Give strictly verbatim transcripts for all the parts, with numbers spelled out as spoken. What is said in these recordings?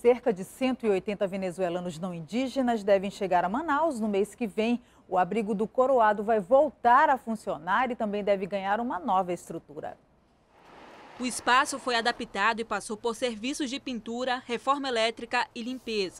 Cerca de cento e oitenta venezuelanos não indígenas devem chegar a Manaus no mês que vem. O abrigo do Coroado vai voltar a funcionar e também deve ganhar uma nova estrutura. O espaço foi adaptado e passou por serviços de pintura, reforma elétrica e limpeza.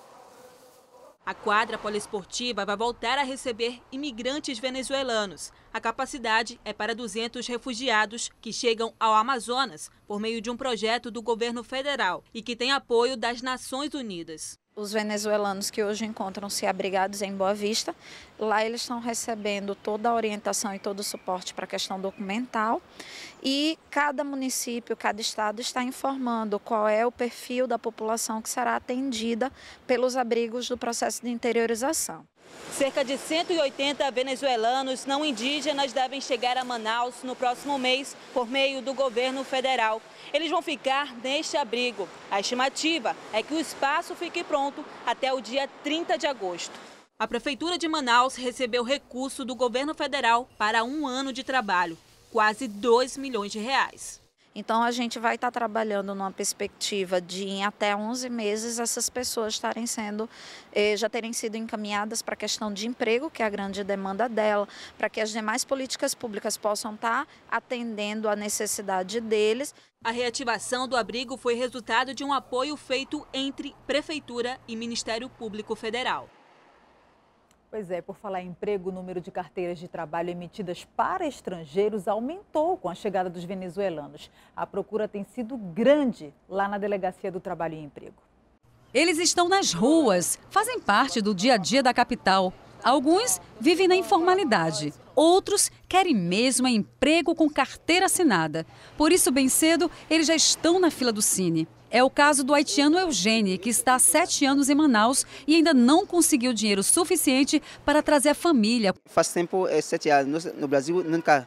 A quadra poliesportiva vai voltar a receber imigrantes venezuelanos. A capacidade é para duzentos refugiados que chegam ao Amazonas por meio de um projeto do governo federal e que tem apoio das Nações Unidas. Os venezuelanos que hoje encontram-se abrigados em Boa Vista, lá eles estão recebendo toda a orientação e todo o suporte para a questão documental e cada município, cada estado está informando qual é o perfil da população que será atendida pelos abrigos do processo de interiorização. Cerca de cento e oitenta venezuelanos não indígenas devem chegar a Manaus no próximo mês por meio do governo federal. Eles vão ficar neste abrigo. A estimativa é que o espaço fique pronto até o dia trinta de agosto. A Prefeitura de Manaus recebeu recurso do governo federal para um ano de trabalho, quase dois milhões de reais. Então, a gente vai estar trabalhando numa perspectiva de, em até onze meses, essas pessoas estarem sendo, eh, já terem sido encaminhadas para a questão de emprego, que é a grande demanda dela, para que as demais políticas públicas possam estar atendendo à necessidade deles. A reativação do abrigo foi resultado de um apoio feito entre Prefeitura e Ministério Público Federal. Pois é, por falar em emprego, o número de carteiras de trabalho emitidas para estrangeiros aumentou com a chegada dos venezuelanos. A procura tem sido grande lá na Delegacia do Trabalho e Emprego. Eles estão nas ruas, fazem parte do dia a dia da capital. Alguns vivem na informalidade, outros querem mesmo emprego com carteira assinada. Por isso, bem cedo, eles já estão na fila do Cine. É o caso do haitiano Eugênio, que está há sete anos em Manaus e ainda não conseguiu dinheiro suficiente para trazer a família. Faz tempo, é, sete anos no Brasil, nunca,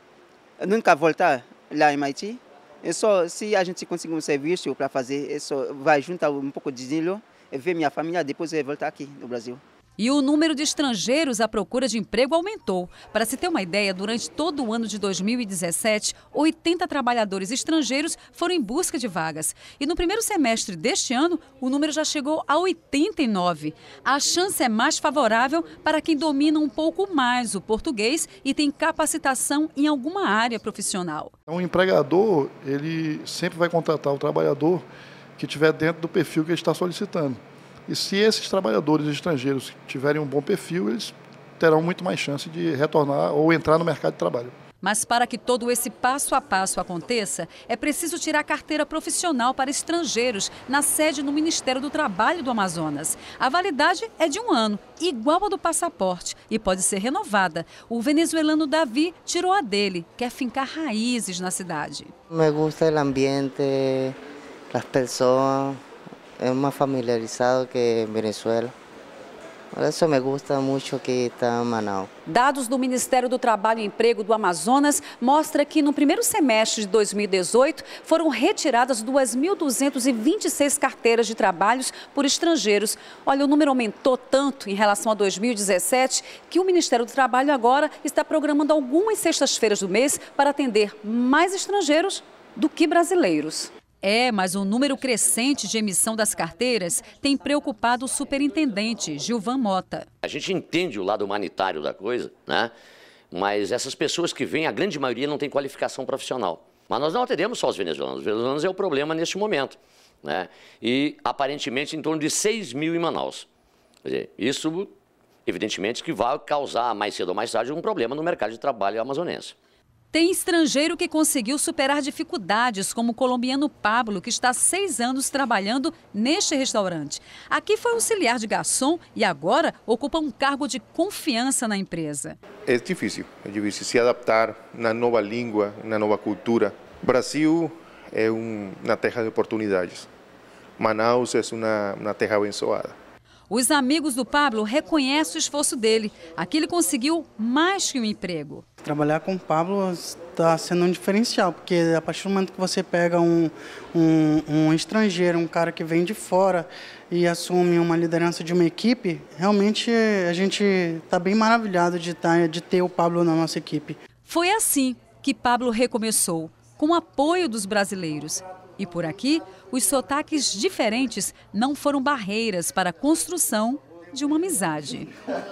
nunca voltar lá em Haiti. É só, se a gente conseguir um serviço para fazer, é só, vai juntar um pouco de dinheiro, ver minha família, depois voltar aqui no Brasil. E o número de estrangeiros à procura de emprego aumentou. Para se ter uma ideia, durante todo o ano de dois mil e dezessete, oitenta trabalhadores estrangeiros foram em busca de vagas. E no primeiro semestre deste ano, o número já chegou a oitenta e nove. A chance é mais favorável para quem domina um pouco mais o português e tem capacitação em alguma área profissional. O empregador, ele sempre vai contratar o trabalhador que estiver dentro do perfil que ele está solicitando. E se esses trabalhadores estrangeiros tiverem um bom perfil, eles terão muito mais chance de retornar ou entrar no mercado de trabalho. Mas para que todo esse passo a passo aconteça, é preciso tirar a carteira profissional para estrangeiros na sede no Ministério do Trabalho do Amazonas. A validade é de um ano, igual a do passaporte, e pode ser renovada. O venezuelano Davi tirou a dele, quer fincar raízes na cidade. Me gusta o ambiente, as pessoas. É mais familiarizado que Venezuela. Por isso me gusta muito que está em Manaus. Dados do Ministério do Trabalho e Emprego do Amazonas mostram que no primeiro semestre de dois mil e dezoito foram retiradas duas mil duzentas e vinte e seis carteiras de trabalhos por estrangeiros. Olha, o número aumentou tanto em relação a dois mil e dezessete que o Ministério do Trabalho agora está programando algumas sextas-feiras do mês para atender mais estrangeiros do que brasileiros. É, mas o número crescente de emissão das carteiras tem preocupado o superintendente Gilvan Mota. A gente entende o lado humanitário da coisa, né? Mas essas pessoas que vêm, a grande maioria não tem qualificação profissional. Mas nós não atendemos só os venezuelanos. Os venezuelanos é o problema neste momento, né? E aparentemente em torno de seis mil em Manaus. Quer dizer, isso evidentemente que vai causar mais cedo ou mais tarde um problema no mercado de trabalho amazonense. Tem estrangeiro que conseguiu superar dificuldades, como o colombiano Pablo, que está há seis anos trabalhando neste restaurante. Aqui foi auxiliar de garçom e agora ocupa um cargo de confiança na empresa. É difícil, é difícil se adaptar na nova língua, na nova cultura. Brasil é um, uma terra de oportunidades. Manaus é uma, uma terra abençoada. Os amigos do Pablo reconhecem o esforço dele. Aqui ele conseguiu mais que um emprego. Trabalhar com o Pablo está sendo um diferencial, porque a partir do momento que você pega um, um, um estrangeiro, um cara que vem de fora e assume uma liderança de uma equipe, realmente a gente está bem maravilhado de, tá, de ter o Pablo na nossa equipe. Foi assim que Pablo recomeçou, com o apoio dos brasileiros. E por aqui, os sotaques diferentes não foram barreiras para a construção de uma amizade.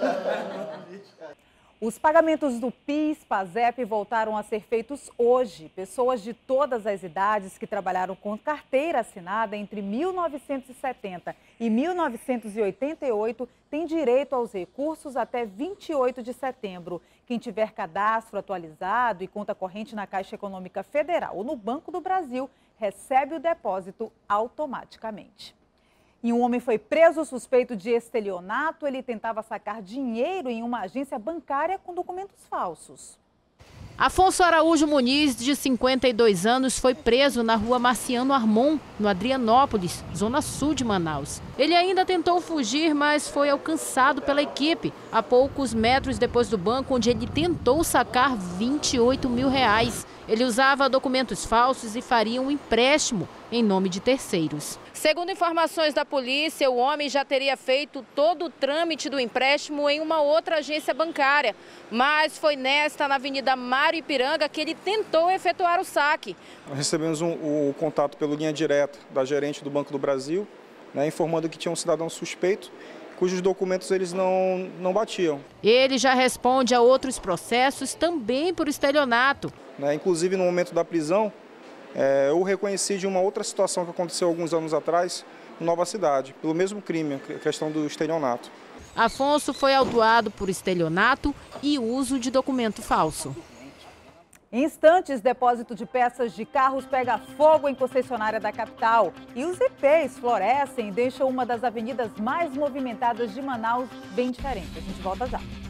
Os pagamentos do PIS, PASEP voltaram a ser feitos hoje. Pessoas de todas as idades que trabalharam com carteira assinada entre mil novecentos e setenta e mil novecentos e oitenta e oito têm direito aos recursos até vinte e oito de setembro. Quem tiver cadastro atualizado e conta corrente na Caixa Econômica Federal ou no Banco do Brasil recebe o depósito automaticamente. E um homem foi preso suspeito de estelionato. Ele tentava sacar dinheiro em uma agência bancária com documentos falsos. Afonso Araújo Muniz, de cinquenta e dois anos, foi preso na rua Marciano Armon, no Adrianópolis, zona sul de Manaus. Ele ainda tentou fugir, mas foi alcançado pela equipe a poucos metros depois do banco, onde ele tentou sacar vinte e oito mil reais. Ele usava documentos falsos e faria um empréstimo em nome de terceiros. Segundo informações da polícia, o homem já teria feito todo o trâmite do empréstimo em uma outra agência bancária. Mas foi nesta, na Avenida Mário Ipiranga, que ele tentou efetuar o saque. Nós recebemos um, o contato pelo linha direta da gerente do Banco do Brasil, né, informando que tinha um cidadão suspeito, cujos documentos eles não, não batiam. Ele já responde a outros processos também por estelionato. Né, inclusive, no momento da prisão, é, eu reconheci de uma outra situação que aconteceu alguns anos atrás, em Nova Cidade, pelo mesmo crime, a questão do estelionato. Afonso foi autuado por estelionato e uso de documento falso. Em instantes, depósito de peças de carros pega fogo em concessionária da capital. E os ipês florescem e deixam uma das avenidas mais movimentadas de Manaus bem diferente. A gente volta já.